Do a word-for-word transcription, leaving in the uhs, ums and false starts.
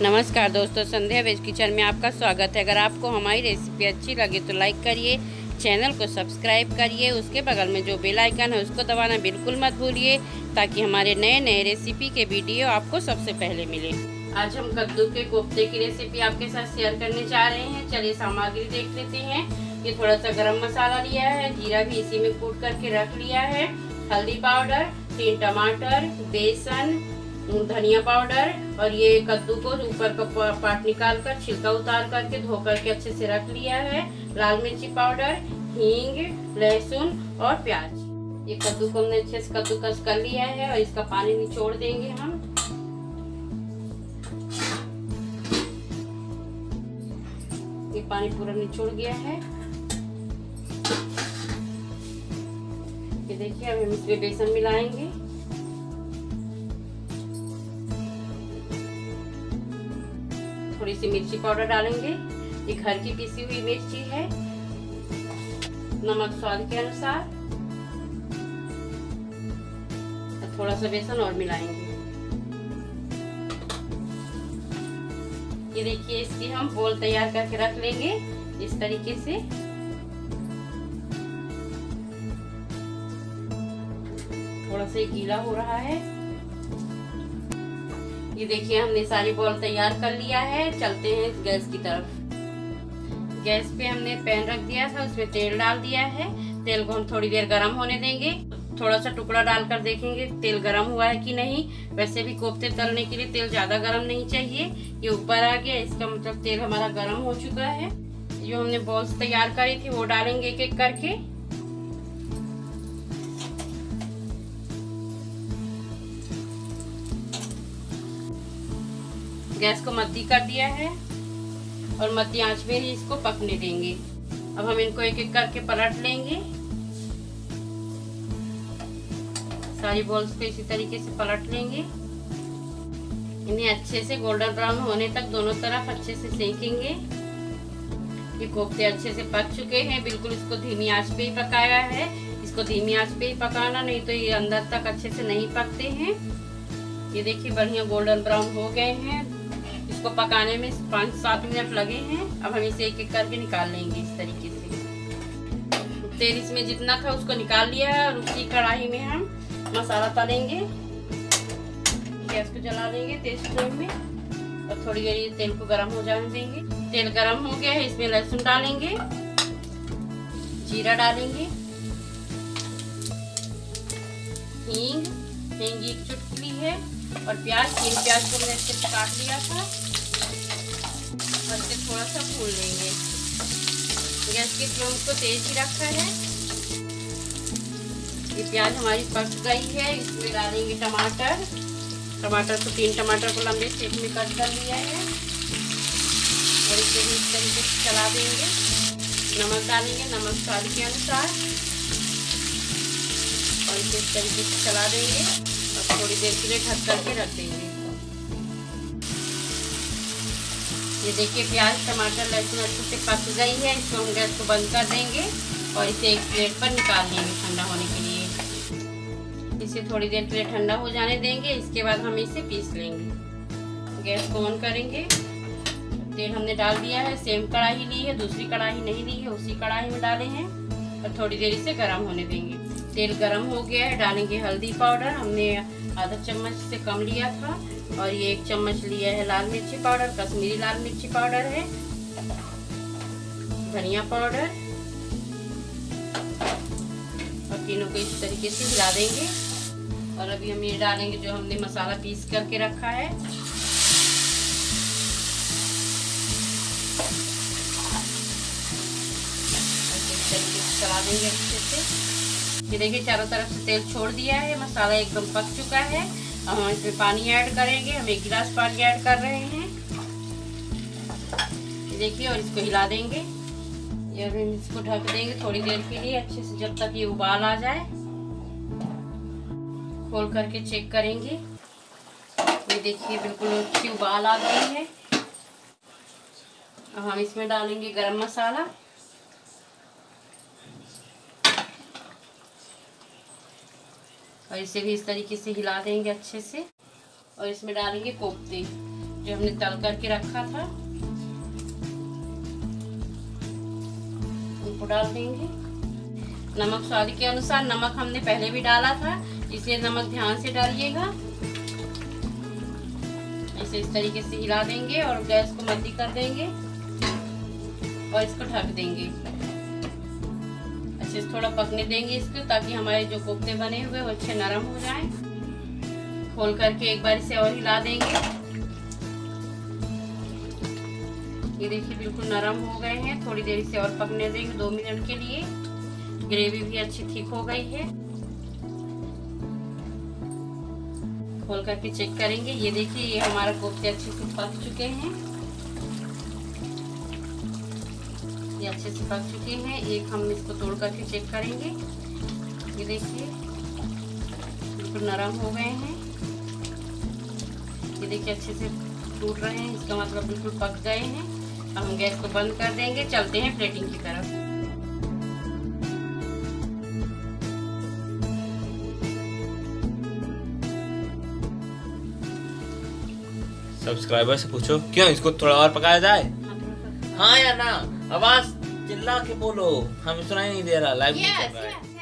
नमस्कार दोस्तों, संध्या veg kitchen में आपका स्वागत है। अगर आपको हमारी रेसिपी अच्छी लगे तो लाइक करिए, चैनल को सब्सक्राइब करिए, उसके बगल में जो बेल आइकन है उसको दबाना बिल्कुल मत भूलिए ताकि हमारे नए नए रेसिपी के वीडियो आपको सबसे पहले मिले। आज हम कद्दू के कोफ्ते की रेसिपी आपके साथ शेयर करने जा रहे हैं। चलिए सामग्री देख लेते हैं। ये थोड़ा सा गरम मसाला लिया है, जीरा भी इसी में कूट करके रख लिया है, हल्दी पाउडर, तीन टमाटर, बेसन, धनिया पाउडर और ये कद्दू को ऊपर का पार्ट निकाल कर छिलका उतार करके धो करके अच्छे से रख लिया है, लाल मिर्ची पाउडर, हींग, लहसुन और प्याज। ये कद्दू को हमने अच्छे से कद्दूकस कर लिया है और इसका पानी निचोड़ देंगे हम। ये पानी पूरा निचोड़ गया है। ये देखिए, अब हम इसमें बेसन मिलाएंगे। थोड़ी सी मिर्ची पाउडर डालेंगे, ये घर की पिसी हुई मिर्ची है। नमक स्वाद के अनुसार, थोड़ा सा बेसन और मिलाएंगे। ये देखिए, इसकी हम बोल तैयार करके रख लेंगे इस तरीके से। थोड़ा सा गीला हो रहा है। ये देखिए, हमने सारी बॉल तैयार कर लिया है। चलते हैं गैस की तरफ। गैस पे हमने पैन रख दिया था, उसमें तेल डाल दिया है। तेल को हम थोड़ी देर गरम होने देंगे। थोड़ा सा टुकड़ा डालकर देखेंगे तेल गरम हुआ है कि नहीं। वैसे भी कोफ्ते तलने के लिए तेल ज्यादा गरम नहीं चाहिए। ये ऊपर आ गया, इसका मतलब तेल हमारा गरम हो चुका है। जो हमने बॉल्स तैयार करी थी वो डालेंगे एक एक करके। गैस को मध्य कर दिया है और मध्य आंच में ही इसको पकने देंगे। अब हम इनको एक एक करके पलट लेंगे। सारी बॉल्स को इसी तरीके से पलट लेंगे। इन्हें अच्छे से गोल्डन ब्राउन होने तक दोनों तरफ अच्छे से सेकेंगे। ये कोफ्ते अच्छे से पक चुके हैं। बिल्कुल इसको धीमी आंच पे ही पकाया है। इसको धीमी आंच पे ही पकाना, नहीं तो ये अंदर तक अच्छे से नहीं पकते हैं। ये देखिए, बढ़िया गोल्डन ब्राउन हो गए हैं। इसको पकाने में पाँच सात मिनट लगे हैं। अब हम इसे एक एक करके निकाल लेंगे इस तरीके से। तेल इसमें जितना था उसको निकाल लिया है और उसी कढ़ाई में हम मसाला तलेंगे। गैस को जला देंगे तेज फ्लेम में और थोड़ी देर ये तेल को गरम हो जाने देंगे। तेल गरम हो गया है, इसमें लहसुन डालेंगे, जीरा डालेंगे, हींग, हींग एक चुटकी है और प्याज। तीन प्याज को मैंने अच्छे से काट लिया था और इसे थोड़ा सा भून लेंगे। गैस की फ्लेम को तेज ही रखा है। ये प्याज हमारी पक गई है। इसमें डालेंगे टमाटर। टमाटर को तीन टमाटर को लंबे शेप में कट कर लिया है और इसे भी इस तरीके से चला देंगे। नमक डालेंगे, नमक स्वाद के अनुसार, और इसे इस तरीके से चला देंगे और थोड़ी देर के लिए ढक करके रख देंगे। ये देखिए, प्याज, टमाटर, लहसुन अच्छे से पक गई है। इसको हम गैस को बंद कर देंगे और इसे एक प्लेट पर निकाल लेंगे ठंडा होने के लिए। इसे थोड़ी देर के लिए ठंडा हो जाने देंगे। इसके बाद हम इसे पीस लेंगे। गैस को ऑन करेंगे। तेल हमने डाल दिया है। सेम कढ़ाई ली है, दूसरी कढ़ाई नहीं ली है, उसी कढ़ाई में डाले हैं और थोड़ी देर इसे गर्म होने देंगे। तेल गरम हो गया है। डालेंगे हल्दी पाउडर। हमने आधा चम्मच से कम लिया था और ये एक चम्मच लिया है लाल मिर्ची पाउडर। कश्मीरी लाल मिर्ची पाउडर है, धनिया पाउडर, और तीनों को इस तरीके से हिला देंगे। और अभी हम ये डालेंगे जो हमने मसाला पीस करके रखा है। इस तरीके से चला देंगे अच्छे से। ये देखिए, चारों तरफ से तेल छोड़ दिया है। मसाला एकदम पक चुका है। अब हम इसमें पानी ऐड करेंगे। हम एक गिलास पानी ऐड कर रहे हैं। ये देखिए, और इसको हिला देंगे। ये अभी हम इसको ढक देंगे थोड़ी देर के लिए अच्छे से, जब तक ये उबाल आ जाए। खोल करके चेक करेंगे। ये देखिए, बिल्कुल अच्छी उबाल आ गई है। अब हम इसमें डालेंगे गरम मसाला। और इसे भी इस तरीके से हिला देंगे अच्छे से। और इसमें डालेंगे कोफ्ते जो हमने तल करके रखा था उनको डाल देंगे। नमक स्वाद के अनुसार, नमक हमने पहले भी डाला था इसलिए नमक ध्यान से डालिएगा। ऐसे इस तरीके से हिला देंगे और गैस को मंदी कर देंगे और इसको ढक देंगे। अच्छे से थोड़ा पकने देंगे इसको, ताकि हमारे जो कोफ्ते बने हुए वो अच्छे नरम हो जाएं। खोल करके एक बार इसे और हिला देंगे। ये देखिए बिल्कुल नरम हो गए हैं। थोड़ी देर इसे और पकने देंगे, दो मिनट के लिए। ग्रेवी भी अच्छी थिक हो गई है। खोल करके चेक करेंगे। ये देखिए ये हमारा कोफ्ते अच्छे से पक चुके हैं। ये अच्छे से पक चुके हैं। एक हम इसको तोड़ करके चेक करेंगे। ये देखिए बिल्कुल नरम हो गए हैं। ये देखिए अच्छे से टूट रहे हैं, इसका मतलब बिल्कुल पक गए हैं। अब हम गैस को बंद कर देंगे। चलते हैं प्लेटिंग की तरफ। सब्सक्राइबर से पूछो क्यों इसको थोड़ा और पकाया जाए। हाँ या ना, आवाज चिल्ला के बोलो, हमें सुनाई नहीं दे रहा, लाइव नहीं चल रहा है।